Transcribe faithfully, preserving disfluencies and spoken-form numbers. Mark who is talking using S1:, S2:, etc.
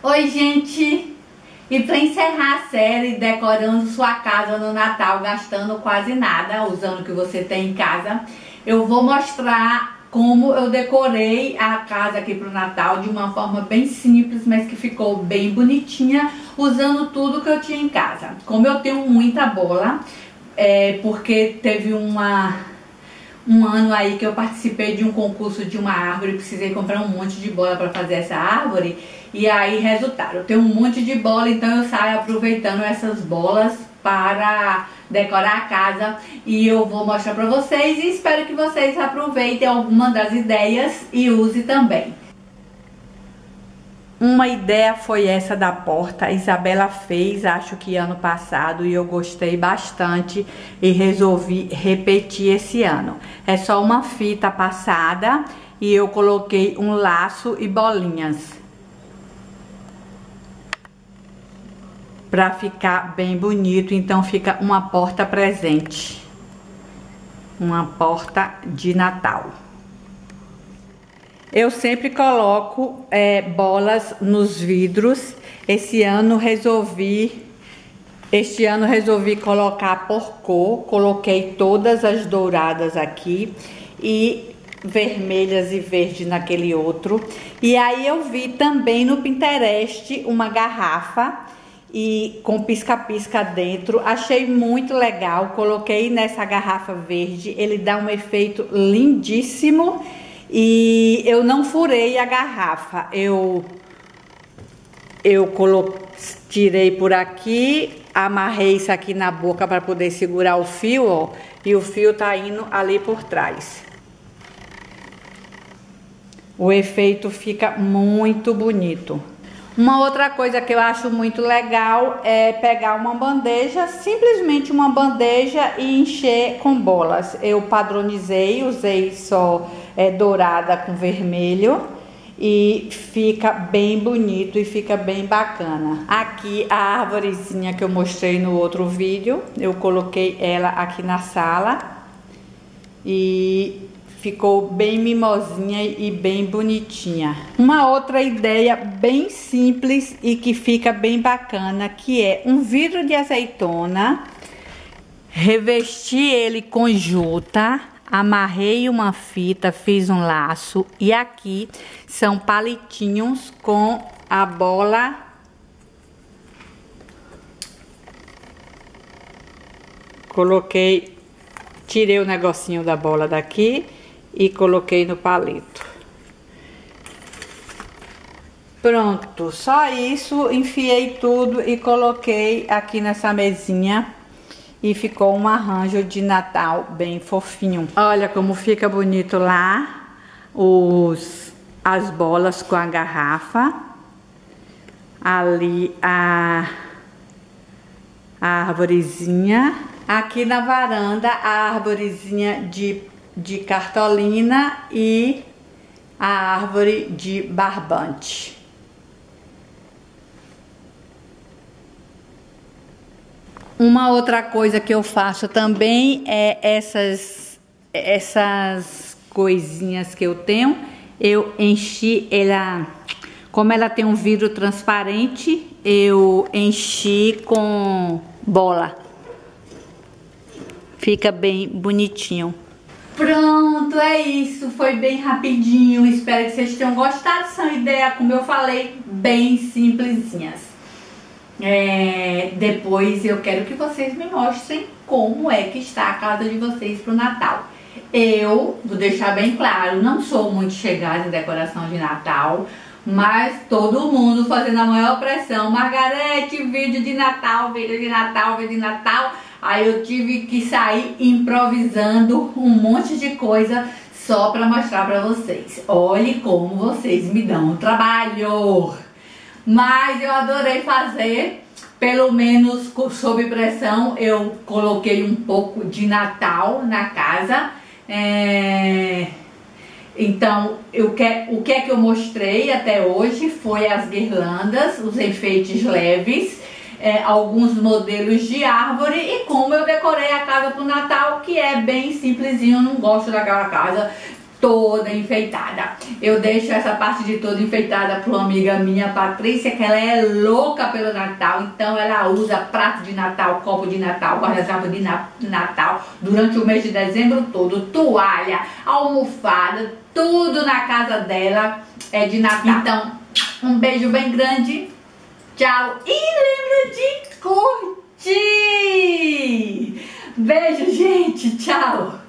S1: Oi, gente! E para encerrar a série decorando sua casa no Natal, gastando quase nada, usando o que você tem em casa, eu vou mostrar como eu decorei a casa aqui pro Natal de uma forma bem simples, mas que ficou bem bonitinha, usando tudo que eu tinha em casa. Como eu tenho muita bola, é, porque teve uma... um ano aí que eu participei de um concurso de uma árvore, precisei comprar um monte de bola para fazer essa árvore, e aí resultado, eu tenho um monte de bola, então eu saio aproveitando essas bolas para decorar a casa, e eu vou mostrar para vocês e espero que vocês aproveitem alguma das ideias e use também. Uma ideia foi essa da porta, a Isabela fez, acho que ano passado, e eu gostei bastante e resolvi repetir esse ano. É só uma fita passada e eu coloquei um laço e bolinhas para ficar bem bonito, então fica uma porta presente, uma porta de Natal. Eu sempre coloco é, bolas nos vidros. Esse ano resolvi, este ano resolvi colocar por cor. Coloquei todas as douradas aqui e vermelhas e verde naquele outro. E aí eu vi também no Pinterest uma garrafa e com pisca-pisca dentro. Achei muito legal. Coloquei nessa garrafa verde. Ele dá um efeito lindíssimo. E eu não furei a garrafa, eu eu coloquei, tirei por aqui, amarrei isso aqui na boca para poder segurar o fio, ó, e o fio tá indo ali por trás. O efeito fica muito bonito. Uma outra coisa que eu acho muito legal é pegar uma bandeja, simplesmente uma bandeja e encher com bolas. Eu padronizei, usei só é, dourada com vermelho e fica bem bonito e fica bem bacana. Aqui a árvorezinha que eu mostrei no outro vídeo, eu coloquei ela aqui na sala e ficou bem mimosinha e bem bonitinha. Uma outra ideia bem simples e que fica bem bacana, que é um vidro de azeitona, revesti ele com juta, amarrei uma fita, fiz um laço e aqui são palitinhos com a bola coloquei, tirei o negocinho da bola daqui e coloquei no palito. Pronto, só isso, enfiei tudo e coloquei aqui nessa mesinha e ficou um arranjo de Natal bem fofinho. Olha como fica bonito lá os as bolas com a garrafa. Ali a, a arvorezinha. Aqui na varanda a arvorezinha de de cartolina e a árvore de barbante. Uma outra coisa que eu faço também é essas essas coisinhas que eu tenho, eu enchi ela, como ela tem um vidro transparente, eu enchi com bola. Fica bem bonitinho. Pronto, é isso, foi bem rapidinho, espero que vocês tenham gostado, são ideias, como eu falei, bem simplesinhas. É, depois eu quero que vocês me mostrem como é que está a casa de vocês pro Natal. Eu, vou deixar bem claro, não sou muito chegada em decoração de Natal, mas todo mundo fazendo a maior pressão, Margarete, vídeo de Natal, vídeo de Natal, vídeo de Natal. Aí eu tive que sair improvisando um monte de coisa só para mostrar para vocês. Olhe como vocês me dão trabalho. Mas eu adorei fazer, pelo menos sob pressão, eu coloquei um pouco de Natal na casa. É... Então, eu que... o que é que eu mostrei até hoje foi as guirlandas, os enfeites leves. É, alguns modelos de árvore e como eu decorei a casa pro Natal, que é bem simplesinho, eu não gosto daquela casa toda enfeitada. Eu deixo essa parte de toda enfeitada para uma amiga minha, Patrícia, que ela é louca pelo Natal, então ela usa prato de Natal, copo de Natal, guarda-roupa de Natal durante o mês de dezembro todo, toalha, almofada, tudo na casa dela é de Natal. Então, um beijo bem grande, tchau e lembra de curtir! Beijo, gente, tchau!